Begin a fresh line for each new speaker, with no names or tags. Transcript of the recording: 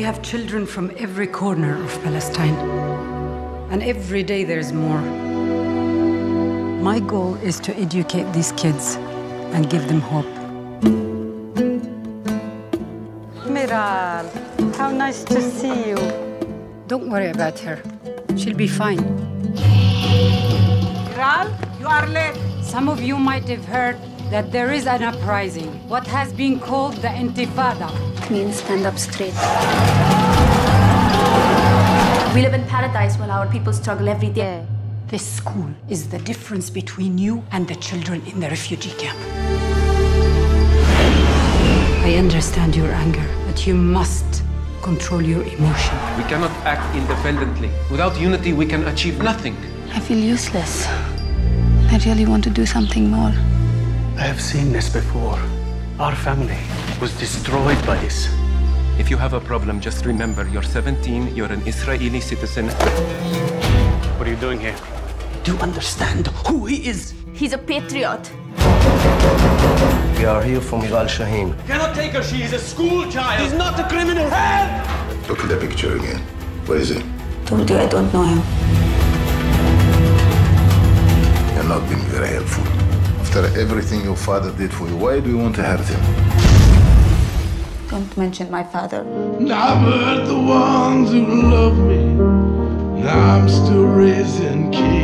have children from every corner of Palestine. And every day there's more. My goal is to educate these kids and give them hope. Miral, how nice to see you. Don't worry about her. She'll be fine.
Miral, you are late.
Some of you might have heard that there is an uprising, what has been called the Intifada.
Means stand up straight. We live in paradise while our people struggle every day.
This school is the difference between you and the children in the refugee camp. I understand your anger, but you must control your emotion.
We cannot act independently. Without unity, we can achieve nothing.
I feel useless. I really want to do something more.
I have seen this before. Our family was destroyed by this.
If you have a problem, just remember you're 17, you're an Israeli citizen.
What are you doing here? Do you understand who he is?
He's a patriot.
We are here for Miral Shaheen.
Cannot take her. She is a school child. He's not a criminal. Help!
Look at the picture again. Where is he?
Told you I don't know him.
You're not being very helpful. After everything your father did for you, why do you want to hurt him?
Don't mention my father.
I've hurt the ones who love me. Now I'm still raising kids.